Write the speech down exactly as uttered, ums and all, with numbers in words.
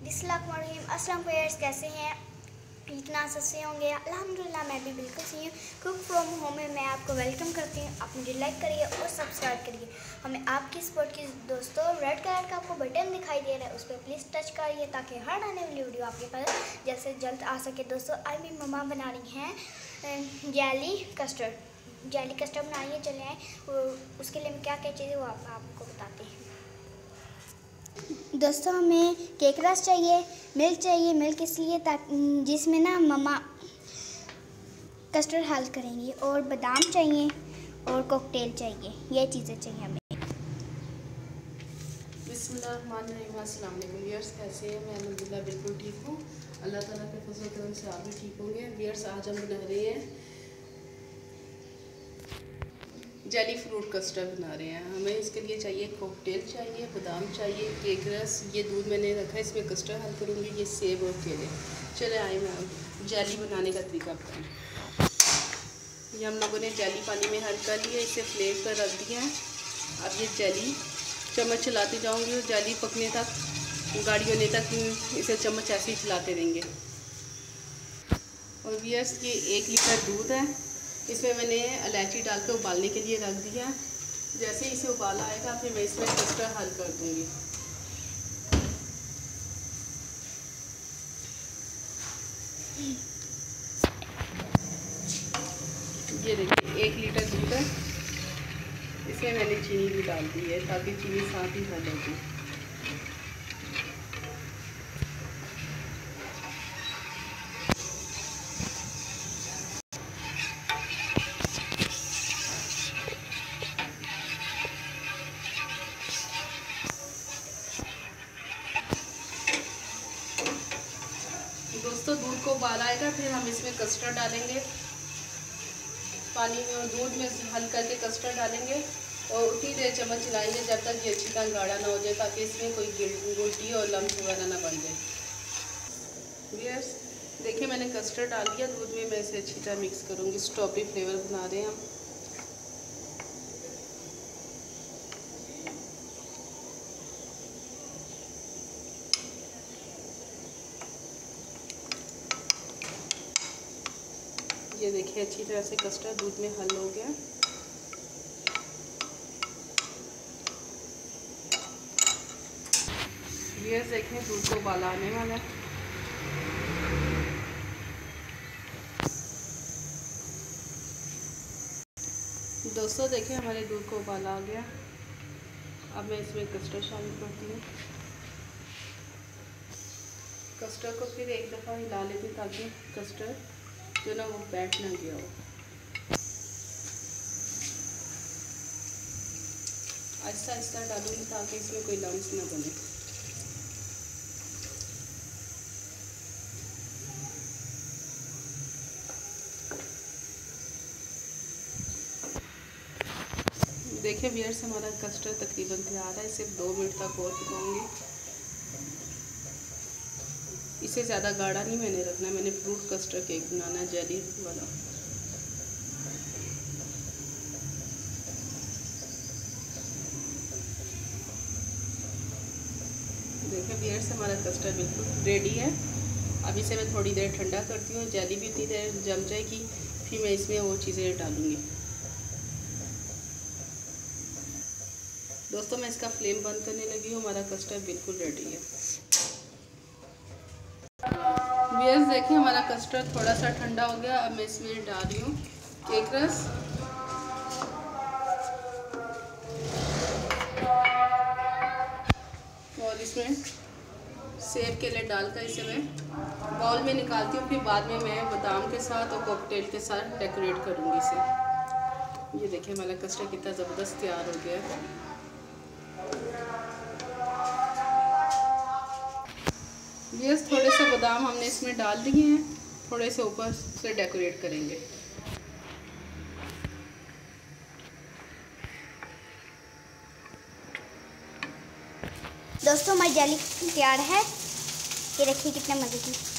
बिस्मिल्लाहिर्रहमानिर्रहीम। अस्सलाम वालेकुम, कैसे हैं? इतना सस्ते होंगे। अल्हम्दुलिल्लाह मैं भी बिल्कुल सही हूँ। कुक फ्रॉम होम में मैं आपको वेलकम करती हूँ। आप मुझे लाइक करिए और सब्सक्राइब करिए, हमें आपकी सपोर्ट की। दोस्तों, रेड कलर का आपको बटन दिखाई दे रहा है, उस पर प्लीज़ टच करिए ताकि हर आने वाली वीडियो आपके पास जल्द से जल्द आ सके। दोस्तों, आज मेरी मम्मा बना रही हैं जेली कस्टर्ड। जेली कस्टर्ड बना रही है। चले आए उसके लिए क्या क्या चाहिए वो आप, आपको बताते हैं। दोस्तों, हमें केक रस चाहिए, मिल्क चाहिए। मिल्क इसलिए ताकि जिसमें ना मम्मा कस्टर्ड हल करेंगी, और बादाम चाहिए और कॉकटेल चाहिए। ये चीज़ें चाहिए हमें। बिस्मिल्लाहिर्रहमानिर्रहीम। अस्सलाम वालेकुम व्यूअर्स, कैसे हैं? मैं अल्हम्दुलिल्लाह बिल्कुल ठीक हूँ। अल्लाह ताला के फज़ल करम से आप भी ठीक होंगे। व्यूअर्स, आज हम बना रहे हैं जेली फ्रूट कस्टर्ड बना रहे हैं। हमें इसके लिए चाहिए कॉकटेल चाहिए, बादाम चाहिए, केक रस। ये दूध मैंने रखा है, इसमें कस्टर्ड हल करूँगी। ये सेब और केले। चले आए मैं जेली बनाने का तरीका बताऊँ। ये हम लोगों ने जेली पानी में हल कर लिया, इसे फ्लेम पर रख दिया है। अब ये जेली चम्मच चलाते जाऊँगी और जेली पकने तक, गाढ़ी होने तक इसे चम्मच ऐसे ही चलाते रहेंगे। और व्यूअर्स, ये एक लीटर दूध है, इसमें मैंने इलायची डाल के उबालने के लिए रख दिया। जैसे इसे उबाला आएगा फिर मैं इसमें कस्टर्ड हल कर दूँगी। ये देखिए, एक लीटर दूध है, इसमें मैंने चीनी भी डाल दी है ताकि चीनी साथ ही हल हो जाए। दोस्तों, दूध को उबाल आएगा फिर हम इसमें कस्टर्ड डालेंगे। पानी में दूध में हल करके कस्टर्ड डालेंगे और उतनी देर चम्मच चलाएंगे जब तक ये अच्छी तरह गाढ़ा ना हो जाए, ताकि इसमें कोई गुलटी और लम्स वगैरह ना बन जाए। व्यूअर्स, देखिए मैंने कस्टर्ड डाल दिया दूध में। मैं इसे अच्छी तरह मिक्स करूँगी। स्ट्रॉबेरी फ्लेवर बना रहे हैं हम। ये देखिए, अच्छी तरह से कस्टर्ड दूध में हल हो गया। व्यूअर्स, देखें दूध को उबाल आने वाला है। दोस्तों, देखें हमारे दूध को उबाला आ गया। अब मैं इसमें कस्टर्ड शामिल करती हूँ। कस्टर्ड को फिर एक दफ़ा हिला लेती हूँ ताकि कस्टर्ड जो ना वो बैठ ना गया हो। आहिस्ता आहिस्ता डालूंगी ताकि इसमें कोई लम्स ना बने। देखिए व्यूअर्स, हमारा कस्टर्ड तकरीबन तैयार है। सिर्फ दो मिनट तक और पकाऊंगी। इसे ज़्यादा गाढ़ा नहीं मैंने रखना, मैंने फ्रूट कस्टर्ड केक बनाना है, जेली वाला। देखिए व्यूअर्स, हमारा कस्टर्ड बिल्कुल रेडी है। अब इसे मैं थोड़ी देर ठंडा करती हूँ। जेली भी इतनी देर जम जाएगी, फिर मैं इसमें वो चीज़ें डालूँगी। दोस्तों, मैं इसका फ्लेम बंद करने लगी हूँ। हमारा कस्टर्ड बिल्कुल रेडी है। व्यूअर्स, देखिए हमारा कस्टर्ड थोड़ा सा ठंडा हो गया। अब मैं इसमें डाल रही हूँ केक रस। और इसमें सेब केले डालकर इसे मैं बाउल में निकालती हूँ। फिर बाद में मैं बादाम के साथ और कॉकटेल के साथ डेकोरेट करूँगी इसे। ये देखिए हमारा कस्टर्ड कितना ज़बरदस्त तैयार हो गया है। ये थोड़े से बादाम हमने इसमें डाल दिए हैं, थोड़े से ऊपर से डेकोरेट करेंगे। दोस्तों, हमारी जेली तैयार है। ये देखिए कितने मज़े की।